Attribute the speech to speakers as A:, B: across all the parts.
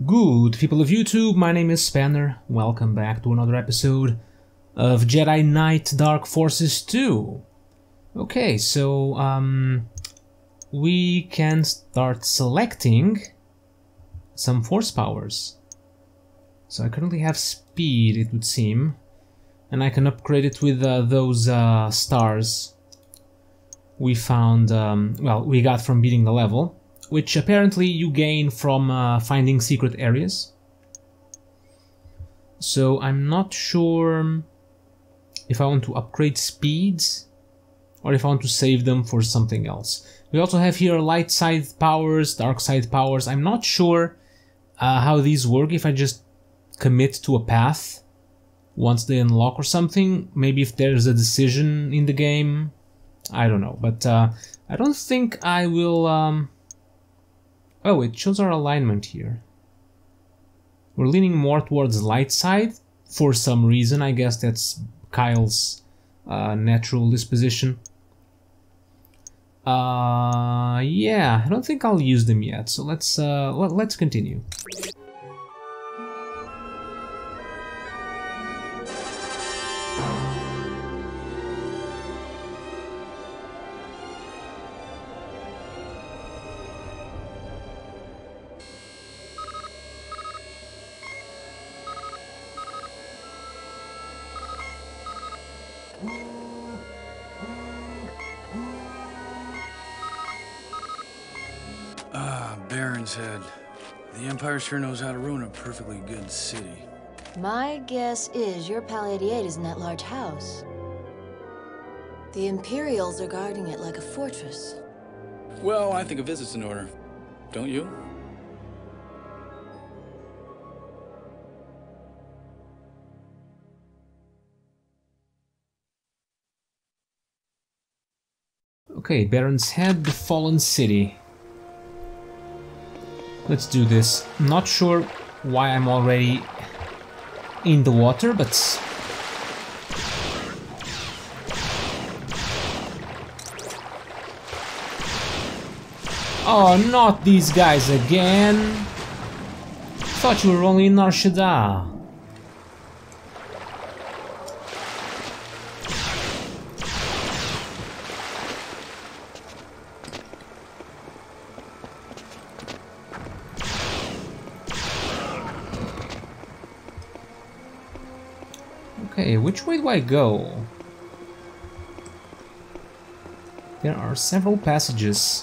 A: Good people of YouTube, my name is Spanner. Welcome back to another episode of Jedi Knight Dark Forces 2. Okay, so we can start selecting some force powers. So I currently have speed, it would seem, and I can upgrade it with those stars we found, well, we got from beating the level, which apparently you gain from finding secret areas. So I'm not sure if I want to upgrade speeds or if I want to save them for something else. We also have here light side powers, dark side powers. I'm not sure how these work, if I just commit to a path once they unlock or something. Maybe if there's a decision in the game, I don't know. But I don't think I will... Oh, it shows our alignment here. We're leaning more towards light side for some reason. I guess that's Kyle's natural disposition. Yeah, I don't think I'll use them yet. So let's continue.
B: Baron's Head. The Empire sure knows how to ruin a perfectly good city.
C: My guess is your Pal 88 is in that large house. The Imperials are guarding it like a fortress.
B: Well, I think a visit's in order. Don't you?
A: Okay, Baron's Head, the Fallen City. Let's do this. I'm not sure why I'm already in the water, but... Oh, not these guys again! Thought you were only in Dark Jedi. Okay, which way do I go? There are several passages.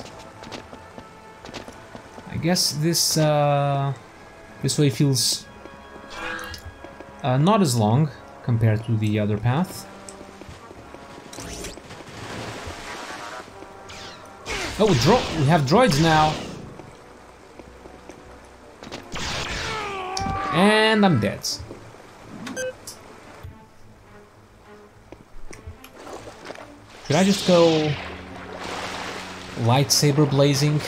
A: I guess this way feels not as long compared to the other path. Oh, we have droids now. And I'm dead. Should I just go lightsaber blazing?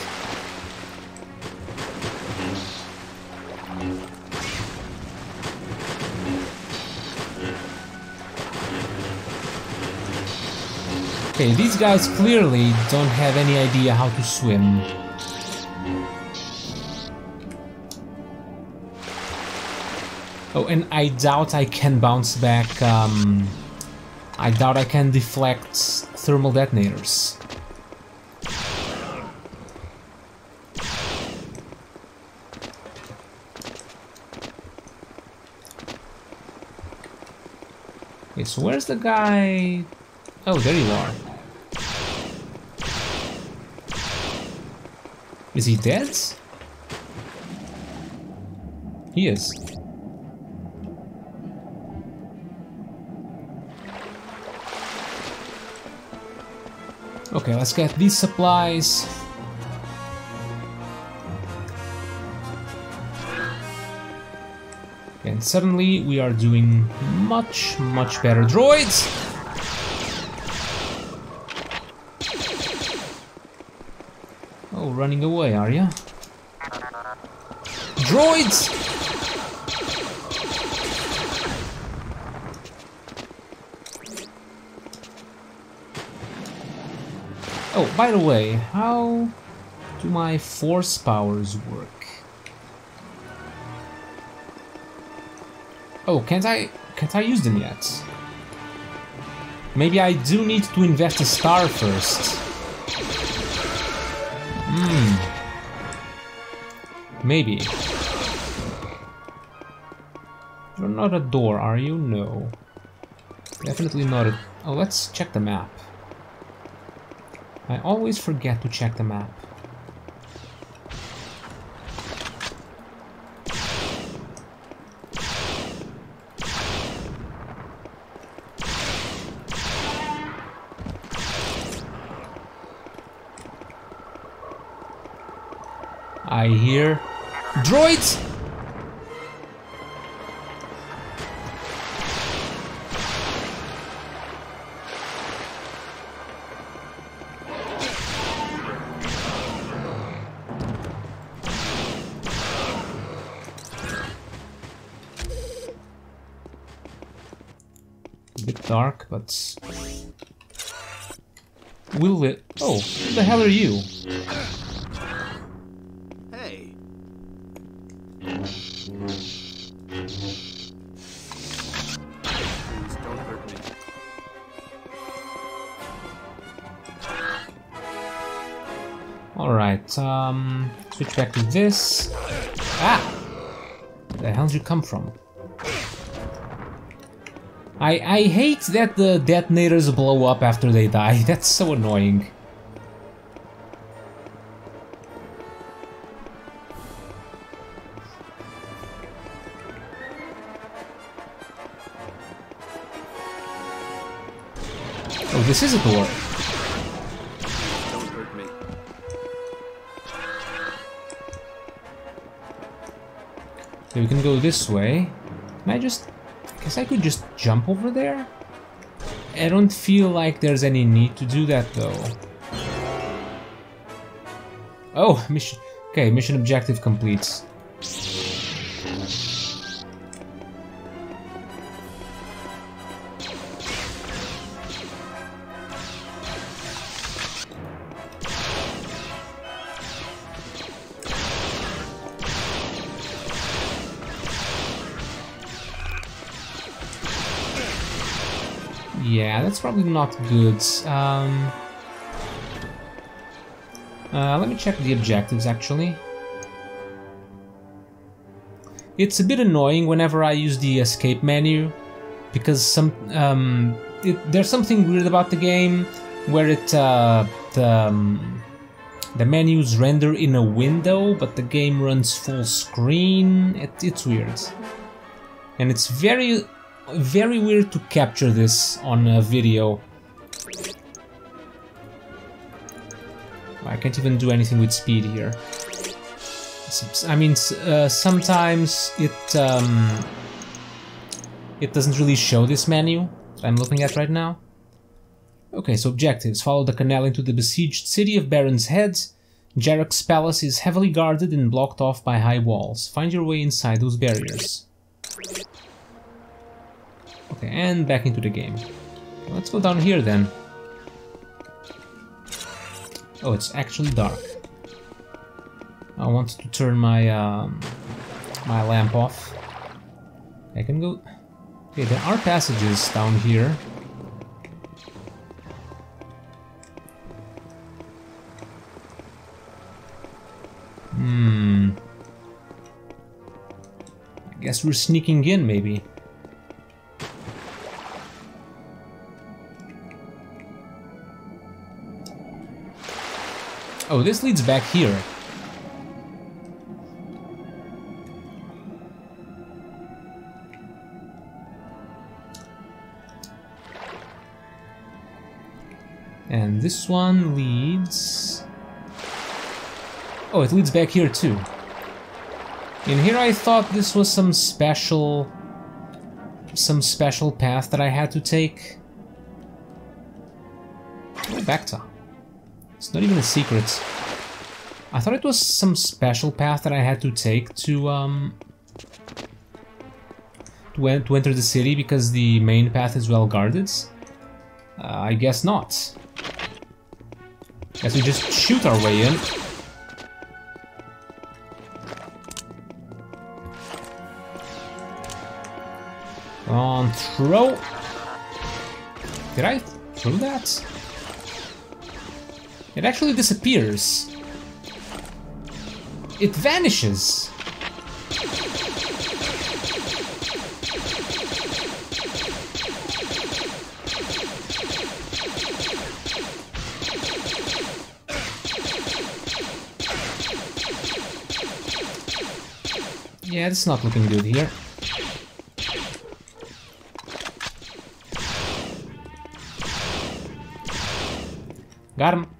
A: Okay, these guys clearly don't have any idea how to swim. Oh, and I doubt I can bounce back, I doubt I can deflect thermal detonators. Okay, so where's the guy? Oh, there you are. Is he dead? He is. Okay, let's get these supplies. And suddenly we are doing much better. Droids! Oh, running away, are ya? Droids! Oh, by the way, how do my force powers work? Oh, can't I use them yet? Maybe I do need to invest a star first. Maybe. You're not a door, are you? No. Definitely not a... Oh, let's check the map. I always forget to check the map. I hear droids! A bit dark, but will it? Oh, who the hell are you? Alright, switch back to this. Ah! Where the hell did you come from? I hate that the detonators blow up after they die. That's so annoying. Oh, this is a door.
D: Don't hurt me.
A: Okay, we can go this way. Can I just... I guess I could just jump over there? I don't feel like there's any need to do that, though. Oh, mission... Okay, mission objective complete. Yeah, that's probably not good. Let me check the objectives, actually. It's a bit annoying whenever I use the escape menu, because there's something weird about the game where the menus render in a window, but the game runs full screen. It's weird, and it's very weird to capture this on a video. I can't even do anything with speed here. I mean, sometimes it doesn't really show this menu that I'm looking at right now. Okay, so objectives. Follow the canal into the besieged city of Baron's Head. Jerec's palace is heavily guarded and blocked off by high walls. Find your way inside those barriers. Okay, and back into the game. Let's go down here then. Oh, it's actually dark. I want to turn my my lamp off. I can go... Okay, there are passages down here. I guess we're sneaking in, maybe. Oh, this leads back here. And this one leads... Oh, it leads back here too. In here I thought this was some special path that I had to take. Oh, Bacta. It's not even a secret. I thought it was some special path that I had to take to enter the city because the main path is well guarded. I guess not. Guess we just shoot our way in. On throw. Did I throw that? It actually disappears. It vanishes. Yeah, it's not looking good here. Got him.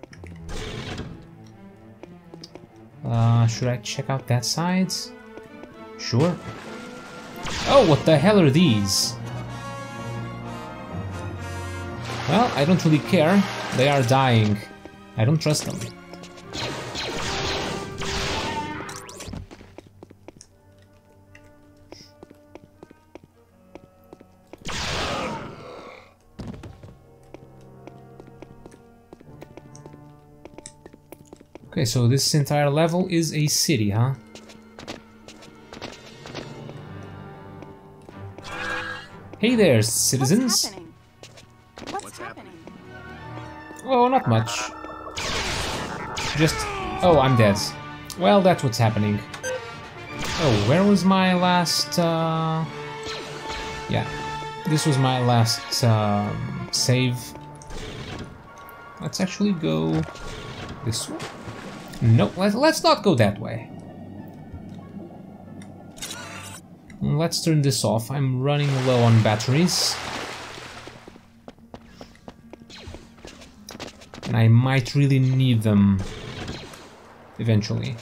A: Should I check out that side? Sure. Oh, what the hell are these? Well, I don't really care. They are dying. I don't trust them. Okay, so this entire level is a city, huh? Hey there, citizens!
D: What's happening?
A: Oh, not much. Just... oh, I'm dead. Well, that's what's happening. Oh, where was my last... yeah, this was my last save. Let's actually go this way. No, let's not go that way. Let's turn this off. I'm running low on batteries. And I might really need them eventually.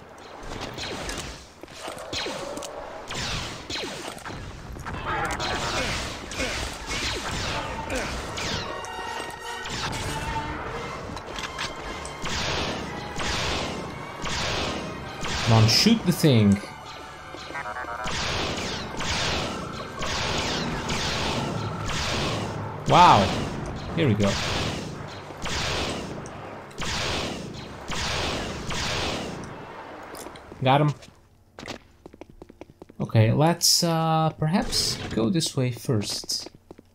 A: Come on, shoot the thing. Wow. Here we go. Got him. Okay, let's perhaps go this way first.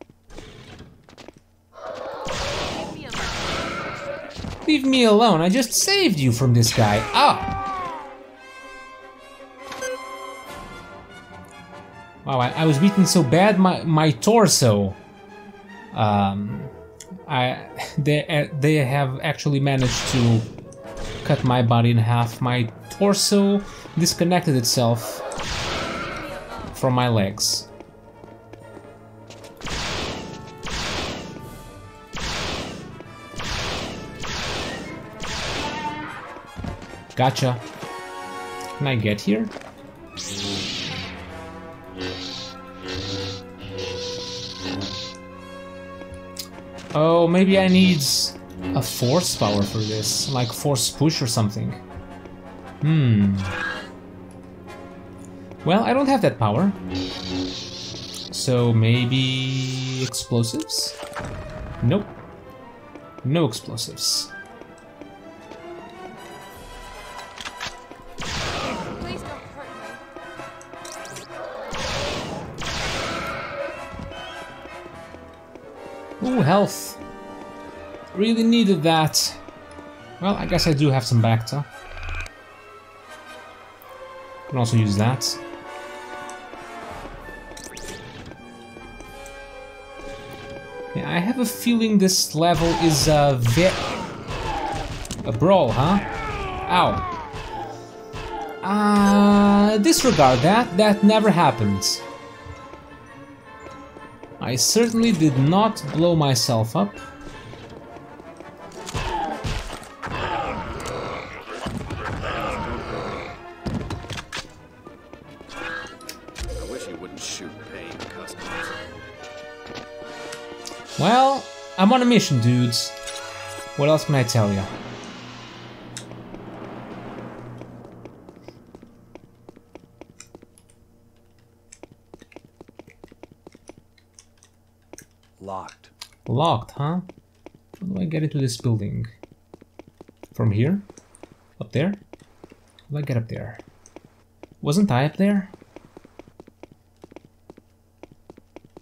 A: Leave me alone. I just saved you from this guy. Ah! Wow, I was beaten so bad, my torso. They have actually managed to cut my body in half. My torso disconnected itself from my legs. Gotcha. Can I get here? Oh, maybe I need a force power for this, like force push or something. Well, I don't have that power. So maybe explosives? Nope. No explosives.
D: Please don't hurt me.
A: Ooh, health. Really needed that. Well, I guess I do have some Bacta. Can also use that. Yeah, I have a feeling this level is a brawl, huh? Ow. Disregard that. That never happened. I certainly did not blow myself up.
B: I wish he wouldn't shoot paying customers.
A: Well, I'm on a mission, dudes. What else can I tell you?
B: Locked.
A: Locked, huh? How do I get into this building? From here? Up there? How do I get up there? Wasn't I up there?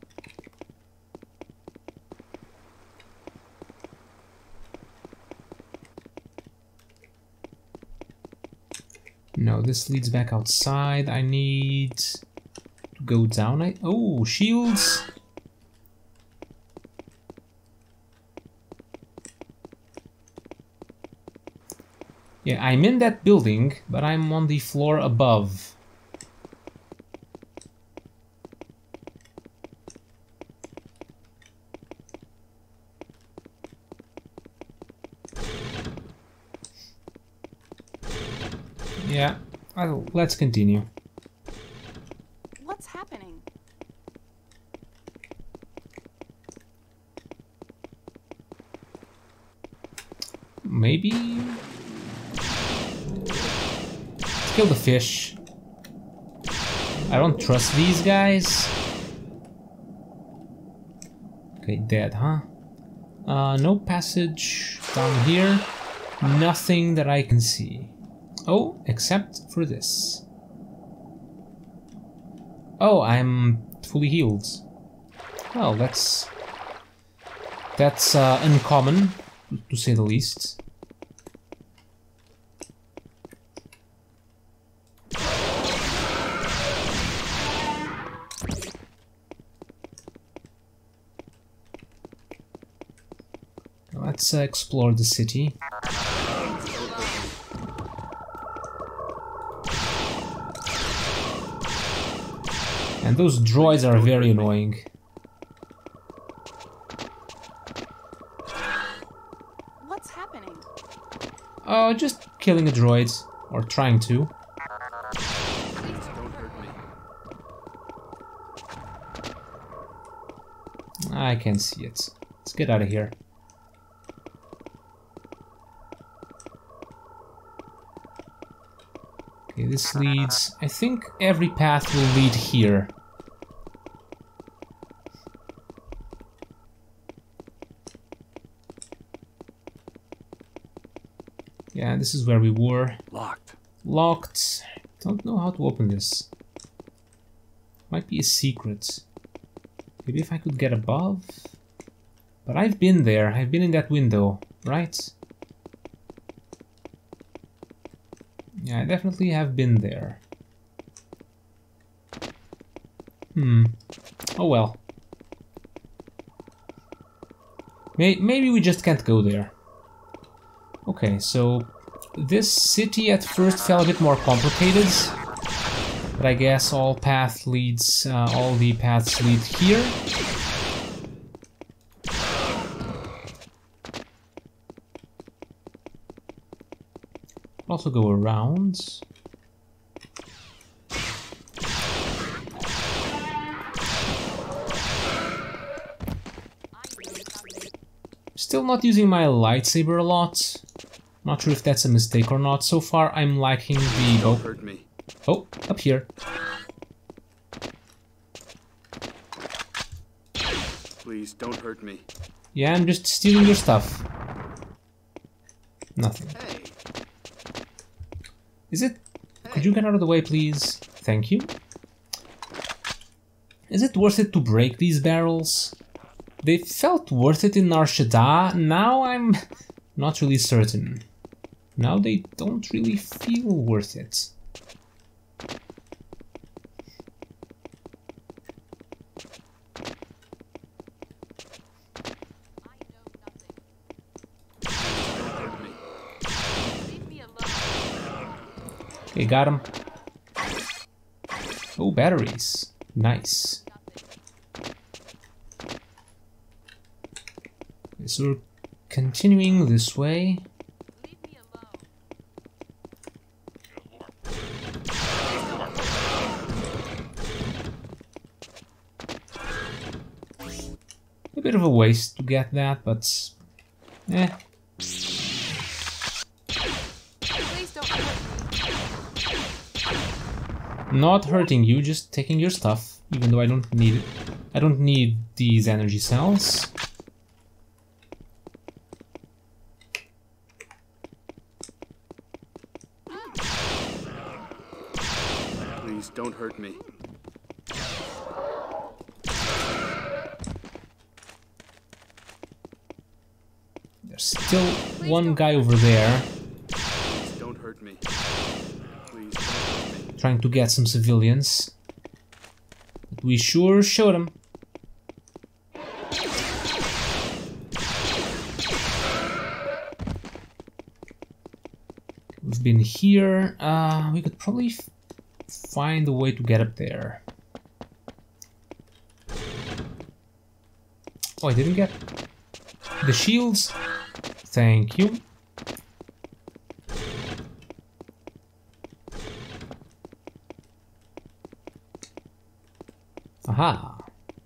A: No, this leads back outside. I need to go down. Oh, shields! Yeah, I'm in that building, but I'm on the floor above. Yeah, let's continue.
D: What's happening?
A: Maybe... kill the fish. I don't trust these guys. Okay, dead, huh? No passage down here. Nothing that I can see. Oh, except for this. Oh, I'm fully healed. Well, that's uncommon, to say the least. Let's explore the city. And those droids are very annoying.
D: What's happening?
A: Oh, just killing a droid. Or trying to.
D: Please don't hurt me.
A: I can see it. Let's get out of here. Okay, this leads... I think every path will lead here. Yeah, this is where we were.
B: Locked.
A: Locked. Don't know how to open this. Might be a secret. Maybe if I could get above? But I've been there. I've been in that window, right? Yeah, I definitely have been there. Oh well. Maybe we just can't go there. Okay, so this city at first felt a bit more complicated, but I guess all the paths lead here. Also go around. Still not using my lightsaber a lot. Not sure if that's a mistake or not. So far, I'm liking the bow.
B: Hurt me.
A: Oh, up here.
B: Please don't hurt me.
A: Yeah, I'm just stealing your stuff. Nothing.
B: Hey.
A: Is it... Could you get out of the way, please? Thank you. Is it worth it to break these barrels? They felt worth it in Dark Jedi. Now I'm not really certain. Now they don't really feel worth it. Okay, got him. Oh, batteries. Nice. Okay, so we're continuing this way. A bit of a waste to get that, but eh. Not hurting you, just taking your stuff, even though I don't need it. I don't need these energy cells.
B: Please don't hurt me.
A: There's still one guy over there.
B: Please don't hurt me. Please.
A: trying to get some civilians. But we sure showed them. We've been here. We could probably find a way to get up there. Oh, I didn't get the shields. Thank you. Aha.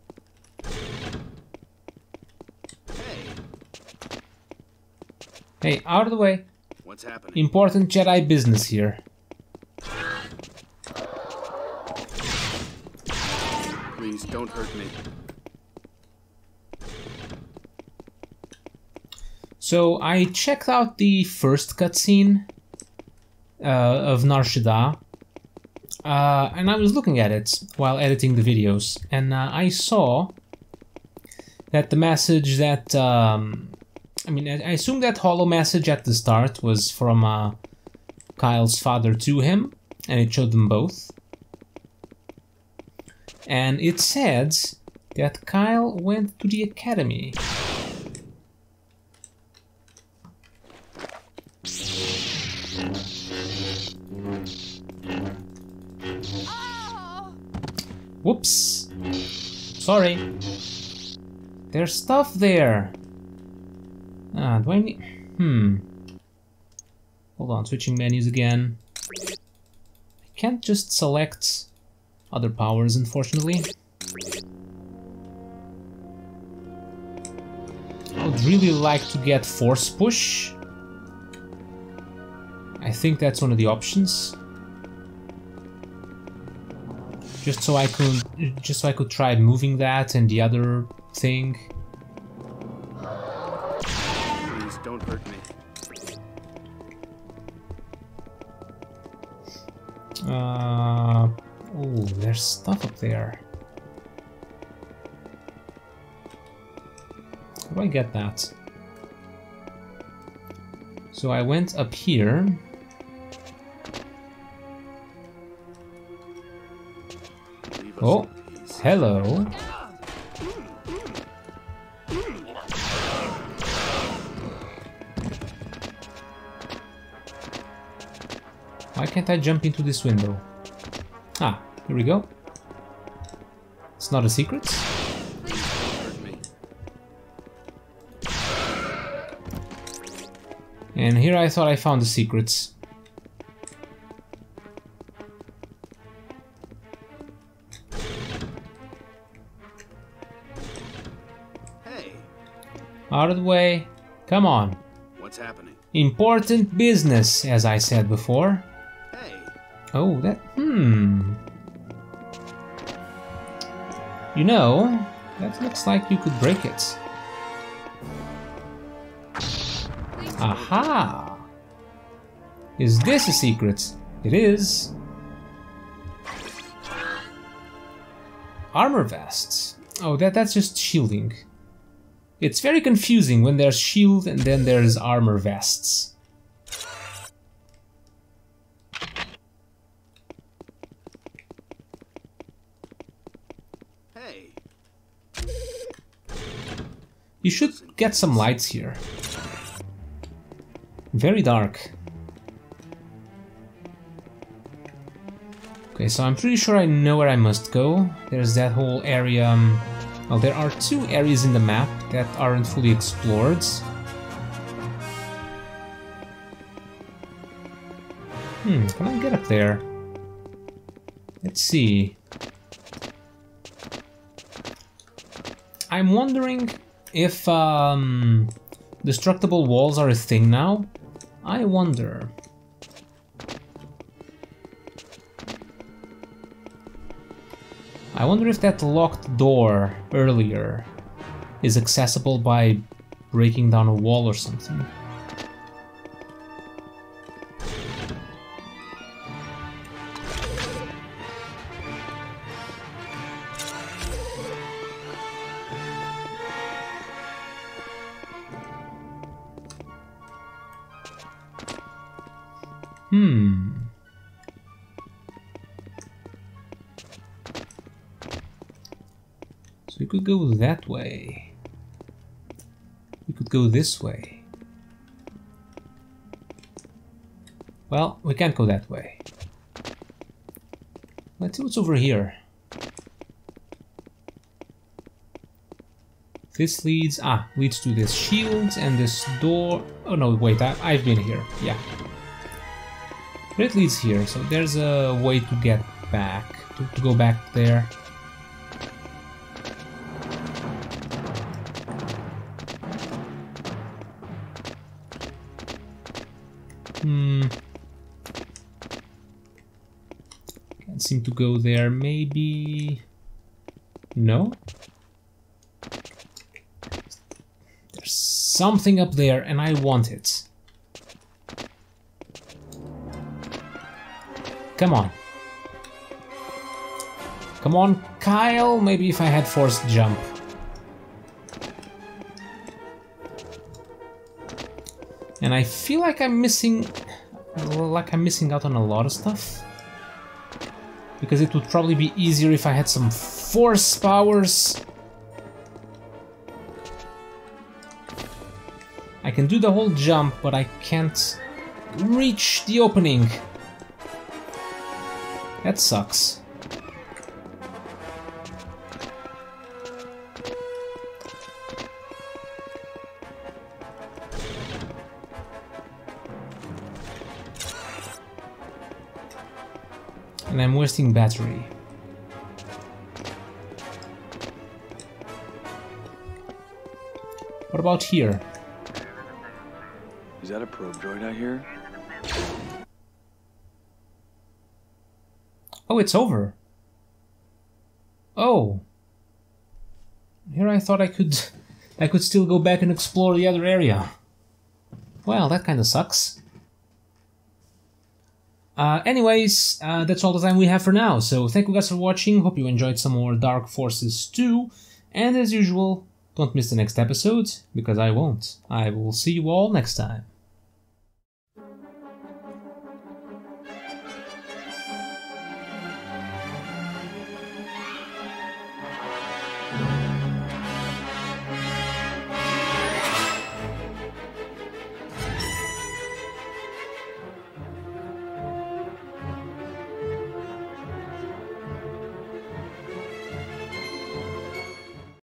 A: Hey, out of the way.
B: What's happening?
A: Important Jedi business here.
B: Please don't hurt me.
A: So I checked out the first cutscene of Nar Shaddaa, and I was looking at it while editing the videos, and I saw that the message that I mean, I assume that holo message at the start was from Kyle's father to him, and it showed them both. And it said that Kyle went to the academy. Whoops. Sorry. There's stuff there. Do I need... Hold on, switching menus again. I can't just select other powers, unfortunately. I would really like to get Force Push. I think that's one of the options. Just so I could try moving that and the other thing.
B: Please don't hurt me.
A: Oh, there's stuff up there. How do I get that? So I went up here. Oh, hello. Why can't I jump into this window? Ah, here we go. It's not a secret. And here I thought I found the secrets.
B: Hey.
A: Out of the way. Come on.
B: What's happening?
A: Important business, as I said before.
B: Hey.
A: Oh, that... You know, that looks like you could break it. Aha! Is this a secret? It is. Armor vests. Oh, that's just shielding. It's very confusing when there's shield and then there's armor vests.
B: Hey.
A: You should get some lights here. Very dark. Okay, so I'm pretty sure I know where I must go. There's that whole area. Well, there are two areas in the map that aren't fully explored. Can I get up there? Let's see. I'm wondering if destructible walls are a thing now. I wonder. I wonder if that locked door earlier is accessible by breaking down a wall or something. could go that way. We could go this way. Well, we can't go that way. Let's see what's over here. This leads to this shield and this door. Oh no, wait, I've been here. Yeah. But it leads here, so there's a way to get back, to go back there. Can't seem to go there. Maybe... No? There's something up there and I want it. Come on. Come on, Kyle. Maybe if I had forced jump. And I feel like I'm missing out on a lot of stuff. Because it would probably be easier if I had some force powers. I can do the whole jump, but I can't reach the opening. That sucks. And I'm wasting battery. What about here?
B: Is that a probe droid I hear?
A: Oh, it's over. Oh. Here I thought I could still go back and explore the other area. Well, that kind of sucks. Anyways, that's all the time we have for now. So thank you guys for watching. Hope you enjoyed some more Dark Forces 2. And as usual, don't miss the next episode, because I won't. I will see you all next time.